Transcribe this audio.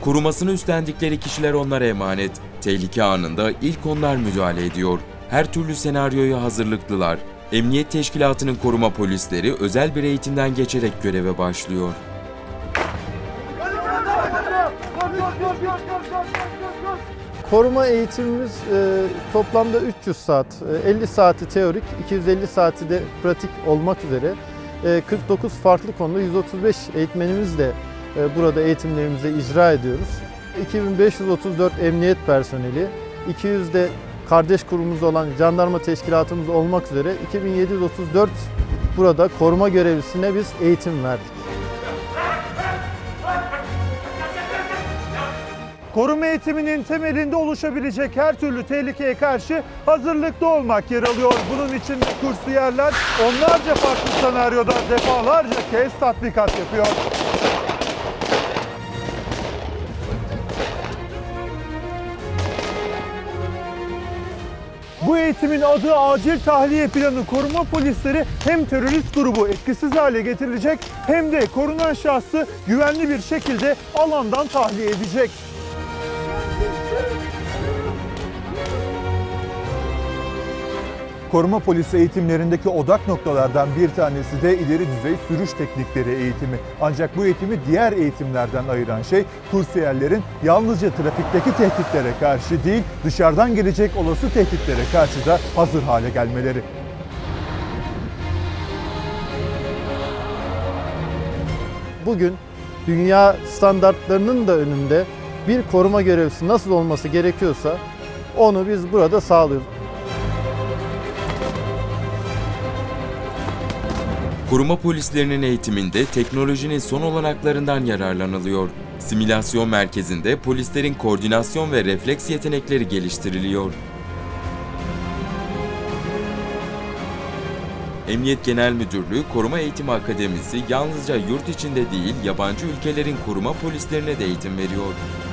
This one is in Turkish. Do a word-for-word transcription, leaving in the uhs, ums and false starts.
Korumasını üstlendikleri kişiler onlara emanet. Tehlike anında ilk onlar müdahale ediyor. Her türlü senaryoya hazırlıklılar. Emniyet Teşkilatı'nın koruma polisleri özel bir eğitimden geçerek göreve başlıyor. Koruma eğitimimiz e, toplamda üç yüz saat, e, elli saati teorik, iki yüz elli saati de pratik olmak üzere e, kırk dokuz farklı konuda yüz otuz beş eğitmenimizle e, burada eğitimlerimizi icra ediyoruz. iki bin beş yüz otuz dört emniyet personeli, iki yüz de kardeş kurumumuz olan jandarma teşkilatımız olmak üzere iki bin yedi yüz otuz dört burada koruma görevlisine biz eğitim verdik. Koruma eğitiminin temelinde oluşabilecek her türlü tehlikeye karşı hazırlıklı olmak yer alıyor. Bunun için kursiyerler onlarca farklı senaryoda defalarca kez tatbikat yapıyor. Bu eğitimin adı Acil Tahliye Planı. Koruma polisleri hem terörist grubu etkisiz hale getirecek hem de korunan şahsı güvenli bir şekilde alandan tahliye edecek. Koruma polisi eğitimlerindeki odak noktalardan bir tanesi de ileri düzey sürüş teknikleri eğitimi. Ancak bu eğitimi diğer eğitimlerden ayıran şey kursiyerlerin yalnızca trafikteki tehditlere karşı değil, dışarıdan gelecek olası tehditlere karşı da hazır hale gelmeleri. Bugün dünya standartlarının da önünde bir koruma görevlisi nasıl olması gerekiyorsa onu biz burada sağlıyoruz. Koruma polislerinin eğitiminde teknolojinin son olanaklarından yararlanılıyor. Simülasyon merkezinde polislerin koordinasyon ve refleks yetenekleri geliştiriliyor. Emniyet Genel Müdürlüğü Koruma Eğitimi Akademisi yalnızca yurt içinde değil, yabancı ülkelerin koruma polislerine de eğitim veriyor.